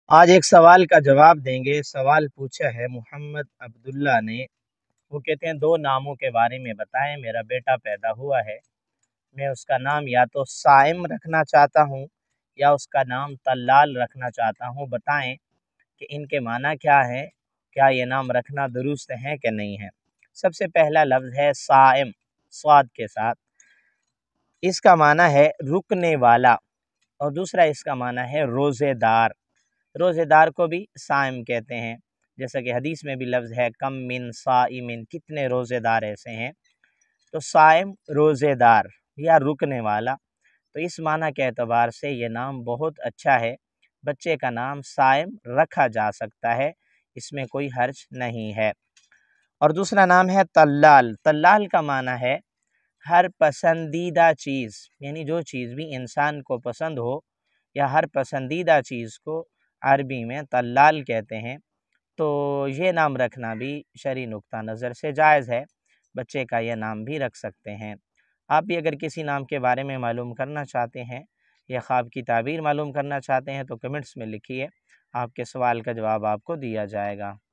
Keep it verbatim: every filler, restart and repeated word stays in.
آج ایک سوال کا جواب دیں گے۔ سوال پوچھا ہے محمد عبداللہ نے۔ وہ کہتے ہیں دو ناموں کے بارے میں بتائیں، میرا بیٹا پیدا ہوا ہے، میں اس کا نام یا تو سائم رکھنا چاہتا ہوں یا اس کا نام طلال رکھنا چاہتا ہوں، بتائیں کہ ان کے معنی کیا ہے، کیا یہ نام رکھنا درست ہے کہ نہیں ہے۔ سب سے پہلا لفظ ہے سائم، صاد کے ساتھ، اس کا معنی ہے رکنے والا، اور دوسرا اس کا معنی ہے روزے دار۔ روزے دار کو بھی سائم کہتے ہیں، جیسا کہ حدیث میں بھی لفظ ہے کم من صائمن، کتنے روزے دار ایسے ہیں۔ تو سائم روزے دار یا رکنے والا، تو اس معنی کے اعتبار سے یہ نام بہت اچھا ہے، بچے کا نام سائم رکھا جا سکتا ہے، اس میں کوئی حرج نہیں ہے۔ اور دوسرا نام ہے طلال۔ طلال کا معنی ہے ہر پسندیدہ چیز، یعنی جو چیز بھی انسان کو پسند ہو یا ہر پسندیدہ چیز کو عربی میں طلال کہتے ہیں۔ تو یہ نام رکھنا بھی شرعی نقطہ نظر سے جائز ہے، بچے کا یہ نام بھی رکھ سکتے ہیں۔ آپ بھی اگر کسی نام کے بارے میں معلوم کرنا چاہتے ہیں یا خواب کی تعبیر معلوم کرنا چاہتے ہیں تو کمنٹس میں لکھیے، آپ کے سوال کا جواب آپ کو دیا جائے گا۔